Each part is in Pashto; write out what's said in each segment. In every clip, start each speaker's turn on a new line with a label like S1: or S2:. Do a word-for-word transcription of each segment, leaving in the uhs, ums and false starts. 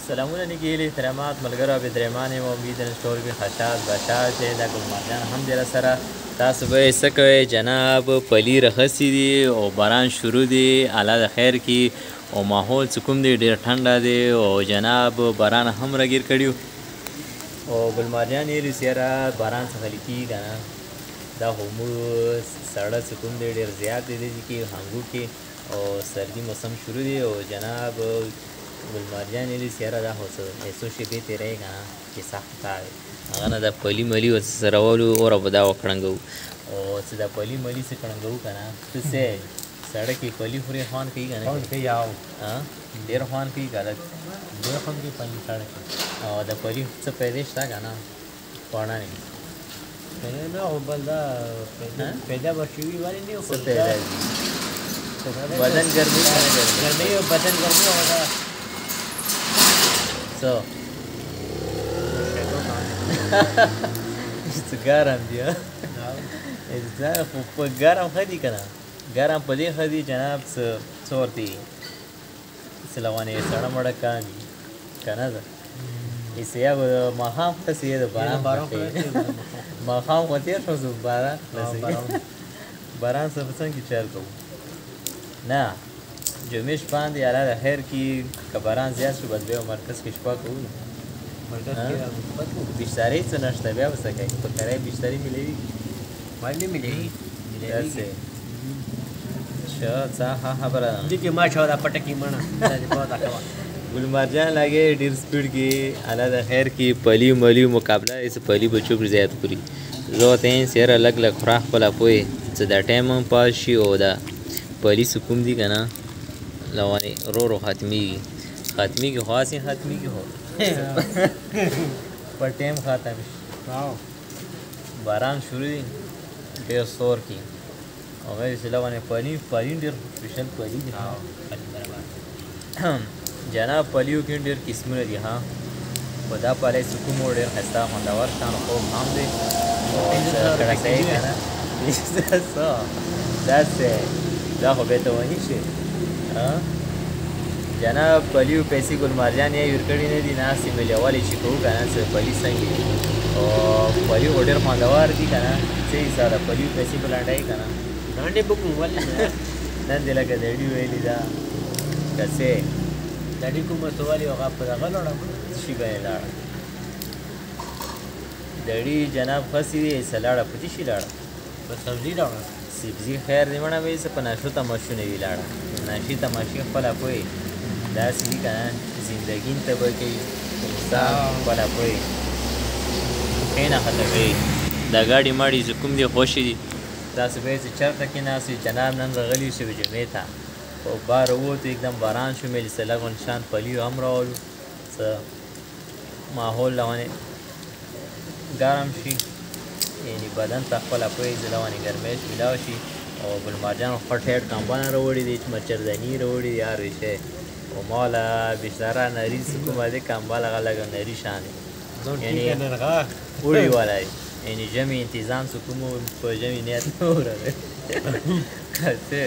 S1: سلامونه نګیلې احترامات ملګرو بدرمانې و امید انسټور کې خشاز بشاز چې دا ګلمرجان هم دې سره تاسو به څه کوئ جناب پلی رخصي دي او باران شروع دي الله د خیر کې او ماحول چې کوم دی ډېر ټنډه دی او جناب باران هم راګیر کړي او ګلمرجان یې سره باران څخه لیکي کنه دا هم سړه چې کوم دی ډېر زیات دی چې هنګو کې او سردی موسم شروع دی او جناب ګلمرجان یې سیاره دا خو څه څو شېبې تېروي که نه چې سخت کار دی هغه نه دا پلي ملي ورسره راولو اوره به دا وکړنګوو او چې دا پلي ملي څه کړنګوو که نه ته څه سړک کې پلي خورې خوند کوي که نه کوي او ډېر خوند کوي که لږ ډېر خوند کوي پلي سړک او د پلي څه پیدا شته که نه خوړه نه
S2: پیدا نه او بل دا پیدا به شوي ولې نه
S1: څه پیدا دي بدن ګرمي
S2: ګرمي او بدن ګرمي او دا
S1: So. It's ګرم دی ها خو ګرم ښه دي که نه ګرم په دې ښه دي جناب څه څه ورته وي څه لوانې سړه مړه کم وي که نه ده ایسه یا به ماښام ښه یې د باران ماښام خو تېر شو زه باران باران څه په څنګه چل کوو نه جمعې شپه باندې الله د خیر کې که باران زیات شو بس بیا مرکز کې شپه کوو بیشترۍ څه نشته بیا به څه کوي په کرایه بیشترۍ ملوي
S2: ولې ملوي
S1: داسې ښه څه ښه خبره ده
S2: دې کې ما شو دا پټه کې مڼه
S1: ګلمرجان لګې ډېر سپیډ کې الله د خیر کې پلي ملي مقابله یې څه پلي بچو پر زیات خوري زه ورته یم سیاره لږ لږ خوراک خپله پوهې څه دا ټایم هم پاس شي او دا پلي څه کوم دي که نه لوانې رو رو ختمیږي ختمیږي خو هسې ختمیږي خو په ټایم ختم شي باران شروع دی ډېر سور کې هغه چې لوانې پلي پلي ډېر سپیشل پلي دي جناب پلیو کې ډېر قسمونه دي ها خو دا پلی چې کوم ډېر ښایسته خوندور شان خوب هم دی او کړکۍ که نه داسې دا خو بېرته ونی شي جناب پلیو پیسې ګلمرجان یې ور کړي نه دي ناستې ملیوالی چې کوو که نه څه پلي څنګه او پلیو خو ډېر خوندور دي که نه څه حساب ده پلیو پیسې به لنډوي که نه
S2: لنډې به کوم ولې
S1: نن دې لکه دړي ویلي ده که څه
S2: دړي کومه څه والي هغه په دغه لاړه
S1: شي باندې لاړه دړي جناب خسي دی څه لاړه په دې شي لاړه
S2: په سبزي لاړه
S1: سبزي خیر دی مړه وایي څه په ناشو تماشو نه وي لاړه ناشي تماشې خپله پوهې داسې دي که نه زندګي ته به کوي انسان خپله پوهې کښېنه ښه کوي دا ګاډي ماډي چې کوم دي خوښې دي تاسو به یې چې چېرته کېناست وي جناب نن راغلي شو جمعې ته خو بار ووتو एकदम باران شو مې چې لږ شان پلي هم راولو څه ماحول لونې ګرم شي یعنې بدن ته خپله پوهې چې لونې ګرمۍ میلاو شي او ګلمرجان خټ هېډ کمبانه راوړي دي چې مچردني راوړي دي هر شی او ما له بیشتره نري څه کومه دی کمبل هغه لږ نري شان دی یعنې وړي والا دی یعنې ژمي انتظام څه کوم په ژمي نیت نه ورغی که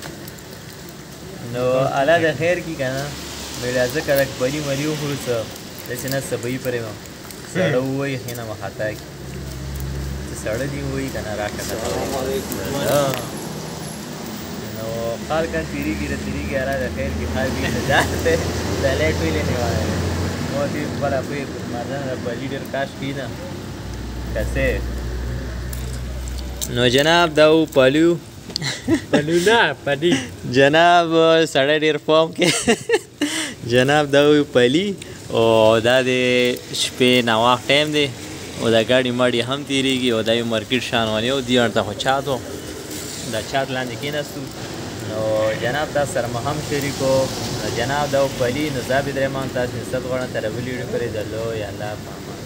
S1: نو الله د خیر کې که نه میډیا ځکه د پلي ملي وخورو څه داسې نه سبوي پرې م سړه ووایي ښې نه مخاطا کي څه سړه دي ووایي که نه راکښته نو خال کن تېرېږي د تېرېږي الله د خیر کې خال وي ځان ته د لایټ ویلې نه وایي ما دې خپله پوهې ګلمرجان د پلي ډېر کاش کي نه که څه نو جناب دا و پلیو
S2: پلونه پلي
S1: جناب سړی ډېر فام کې جناب دا وي پلي او دا د شپې ناوخت ټایم دی او دا ګاډي ماډي هم تېرېږي او دا یو مارکیټ شان ونې او دې اړته خو چات و دا چات لاندې کېناستو نو جناب تاسو سره مو هم شریک و جناب دا و پلي نو زه بدرحمان تاسو نسبت غواړم تر بلې ویډیو پورې د لوی الله په امان